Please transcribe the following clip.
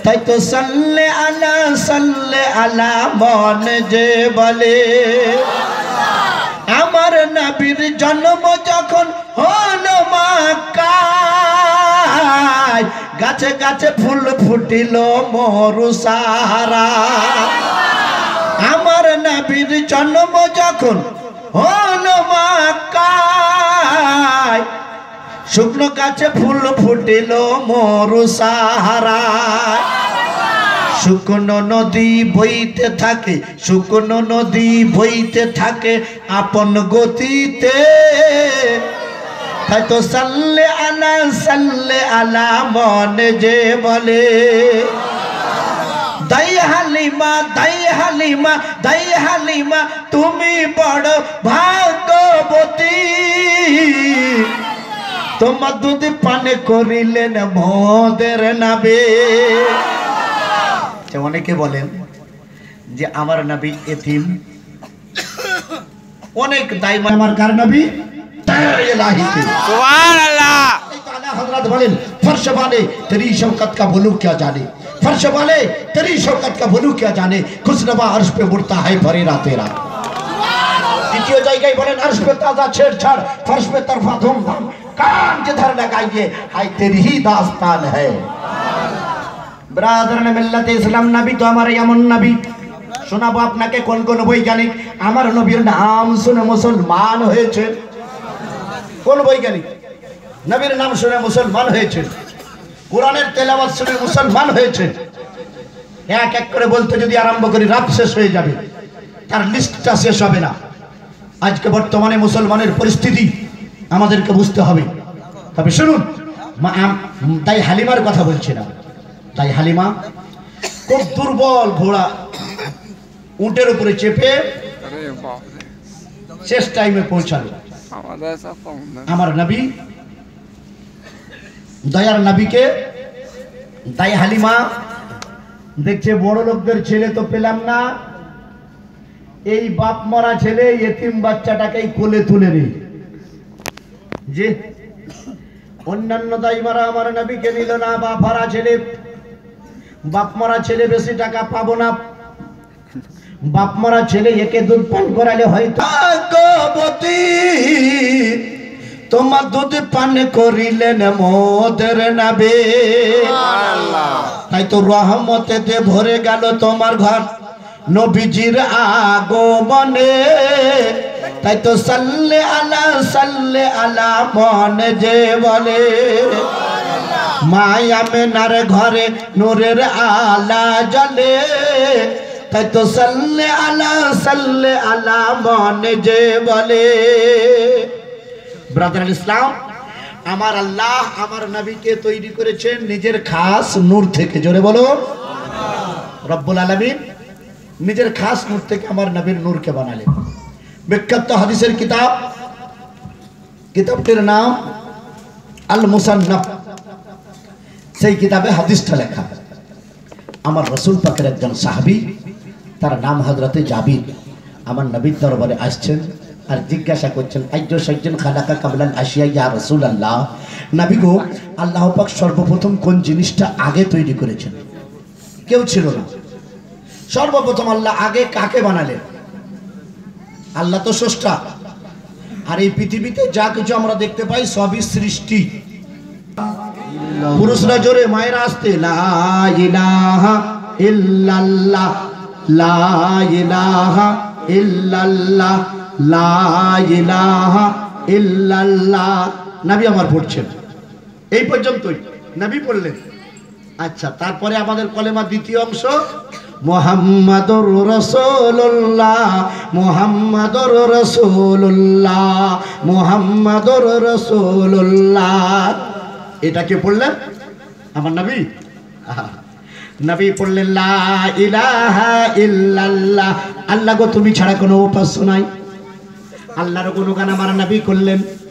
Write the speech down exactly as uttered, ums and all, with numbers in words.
তাই তো সাল্লে আলা সাল্লে আলা মন যে বলে আমার নবীর জন্ম যখন হলো মক্কায় গাছে গাছে ফুল ফুটিল মরু সাহারা আমার নবীর জন্ম যখন হলো মক্কায় শুকনো গাছে ফুল ফুটিল মরু সাহারা শুকনো নদী বইতে থাকে শুকনো নদী বইতে থাকে আপন গতিতে তাই তো সাল্লে আলা সাল্লে আলা মন যে বলে দাই হালিমা দাই হালিমা দাই হালিমা তুমি বড় ভাগ্যবতী তোমার দুধ পানে করিলেন মোদের নবী অনেকে বলেন যে আমার নবী এতিম অনেক দায় আমার কার নবী সুবহানাল্লাহ ताला हजरत बोलें फर्श वाले तेरी शौकत का बुलू क्या जाने फर्श वाले तेरी शौकत का बुलू क्या जाने खुशनवा अर्श पे उड़ता है फरीरा तेरा द्वितीय জায়গায় বলেন अर्श पे ताजा छेड़छाड़ फर्श पे तरफा धूम धाम कान जिधर लगाइए हाय तेरी ही दास्तान है ब्रादर ने मिल्लत इस्लाम नबी तो हमारे यमन नबी শোনাবো আপনাকে কোন কোন বৈজ্ঞানিক আমার নবীর নাম শুনে মুসলমান হয়েছে কোন বৈজ্ঞানিক নবীর নাম শুনে মুসলমান হয়েছে কোরআনের তেলাওয়াত শুনে মুসলমান হয়েছে এক এক করে বলতে যদি আরম্ভ করি রাত শেষ হয়ে যাবে তার লিস্টটা শেষ হবে না আজকে বর্তমানে মুসলমানের পরিস্থিতি আমাদেরকে বুঝতে হবে তবে শুনুন তাই হালিমার কথা বলছি না তাই হালিমা খুব দুর্বল ঘোড়া উটের উপরে চেপে শেষ টাইমে পৌঁছালো আমার নবী দয়ার নবীকে দাই হালিমা দেখছে বড় লোকদের ছেলে তো পেলাম না এই বাপ মরা ছেলে এতিম বাচ্চাটাকে কোলে তুলে নেই যে অন্যান্য দাইমারা আমার নবীকে নিল না বাপ হারা ছেলে বাপ মরা ছেলে বেশি টাকা পাবো না বাপ মরা ছেলে একে দুধ পান করালে হয়তো ভাগ্যবতী তোমার দুধ পান করিলেন মোদের নবী তাই তো রহমতেতে ভরে গেল তোমার ঘর নবীজির আগমনে তাই তো সাল্লে আলা সাল্লে আলা মন যে বলে মায়া মেনার ঘরে নূরের আলা জ্বলে তাই তো সাল্লে আলা সাল্লে আলা মন যে বলে ব্রাদার ইসলাম আমার আল্লাহ আমার নবীকে তৈরি করেছেন নিজের খাস নূর থেকে জোরে বলো রব্বুল আলামিন নিজের খাস নূর থেকে আমার নবীর নূরকে বানালেন বিখ্যাত হাদিসের কিতাব কিতাবটির নাম আল মুসান্নাফ সেই কিতাবে হাদিসটা লেখা আমার রাসূল পাকের একজন সাহাবী তার নাম হযরতে জাবির আমার নবীর দরবারে আসছেন আর জিজ্ঞাসা করছেন আইয়ো সাইয়্যিন খালাকা কাবলাল আশিয়া ইয়া রাসূলুল্লাহ নবী গো আল্লাহ পাক সর্বপ্রথম কোন জিনিসটা আগে তৈরি করেছেন কেউ ছিল না সর্বপ্রথম আল্লাহ আগে কাকে বানালেন আল্লাহ তো স্রষ্টা আর এই পৃথিবীতে যা কিছু আমরা দেখতে পাই সবই সৃষ্টি পুরুষরা জোরে মায়েরা আসতে লা ইলাহা ইল্লাল্লাহ লা ইলাহা ইল্লাল্লাহ লা ইলাহা ইল্লাল্লাহ নবী আমার পড়ছেন এই পর্যন্তই নবী পড়লেন আচ্ছা তারপরে আমাদের কলেমা দ্বিতীয় অংশ মুহাম্মাদুর রাসূলুল্লাহ মুহাম্মাদুর রাসূলুল্লাহ মুহাম্মাদুর রাসূলুল্লাহ এটাকে পড়লেন আমার নবী নবী পড়লেন লা ইলাহা ইল্লাল্লাহ আল্লাহ গো তুমি ছাড়া কোনো উপাস্য নাই আল্লাহর গুণগান আমার নবী করলেন